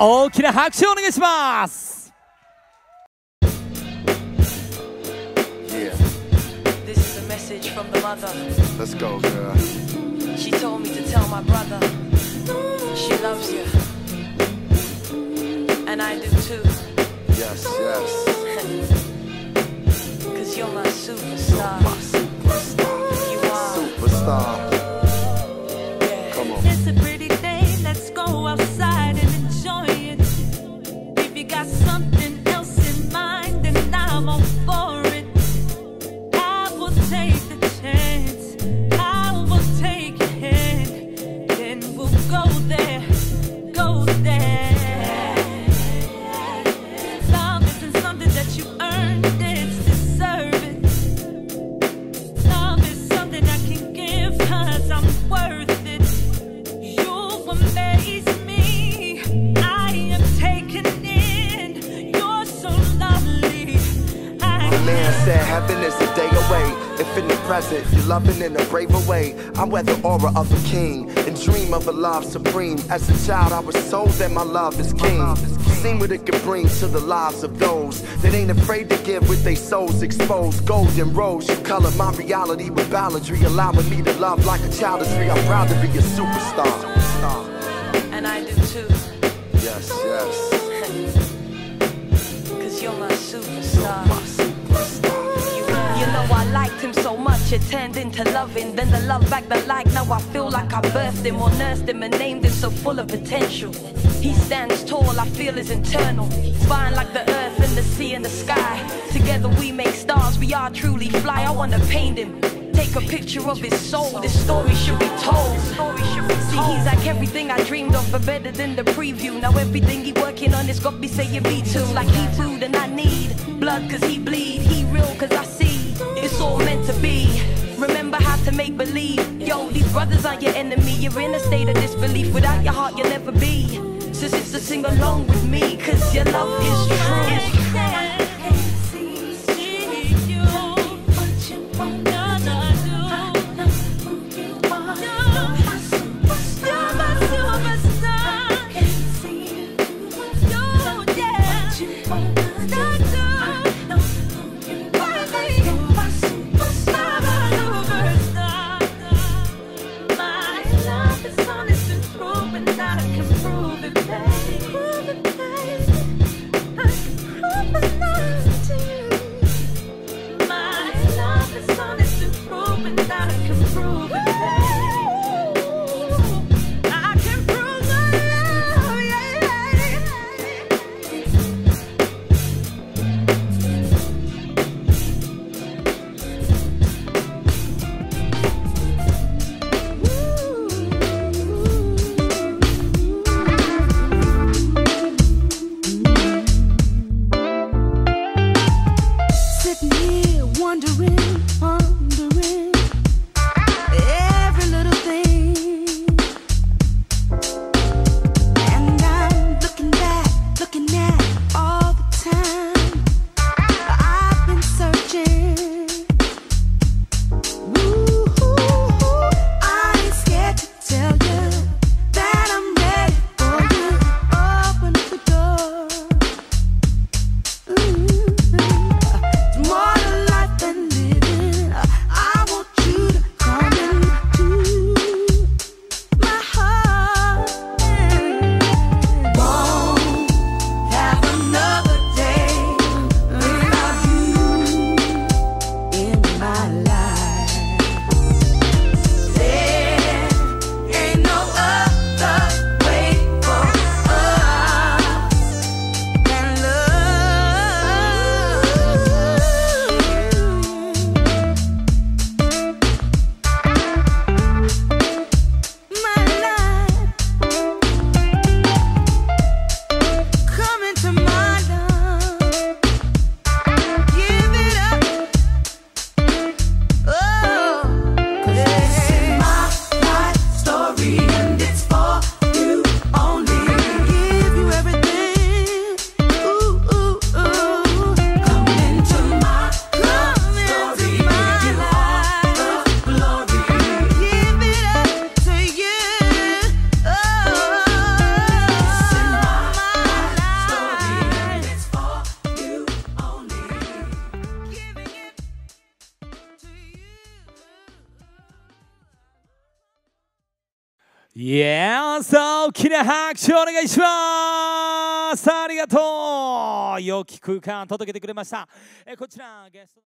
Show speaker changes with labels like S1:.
S1: 大きな拍手をお願いします。
S2: Yeah.
S3: This is a message from the mother.
S2: Let's go, girl.
S3: She told me to tell my brother she loves you. And I do too.
S2: Yes, yes.
S3: Cause you're my superstar.
S2: My superstar.
S3: You are.
S2: Superstar.
S3: Yeah.
S2: Come on.
S4: It's a pretty day, let's go outside and enjoy it. If you got something else in mind, then I'm all for it. I will take the chance, I will take your hand, then we'll go there, go there. Love isn't something that you earn, it's deserving. Love is something I can give 'cause I'm worth it. You amaze me, I am taken in. You're so lovely.
S2: My man said heaven is a day away. If in the present you're loving in a braver way, I wear the aura of a king and dream of a love supreme. As a child I was told that my love is king. Seen what it could bring to the lives of those that ain't afraid to give with their souls exposed. Golden rose, you color my reality with balladry, allowing me to love like a child is free. I'm proud to be a superstar.
S3: And I do too.
S2: Yes, yes.
S3: Cause you're my superstar.
S2: My superstar.
S3: You know I liked him so much it turned into loving. Then the love back the like, now I feel like I birthed him or nursed him and named him so full of potential. He stands tall, I feel is internal. Fine like the earth and the sea and the sky. Together we make stars, we are truly fly. I wanna paint him, take a picture of his soul. This story should be told. See, he's like everything I dreamed of, but better than the preview. Now everything he working on is got me saying me too. Like he food and I need blood cause he bleed. He real cause I see it's all meant to be. Remember how to make believe. Yo, these brothers aren't your enemy. You're in a state of disbelief. Without your heart you'll never be. So sister, sing along with me, cause your love is true.
S4: My love is honest.
S1: いやー、さあ大きな拍手お願いします。ありがとう。良き空間届けてくれました。こちらゲスト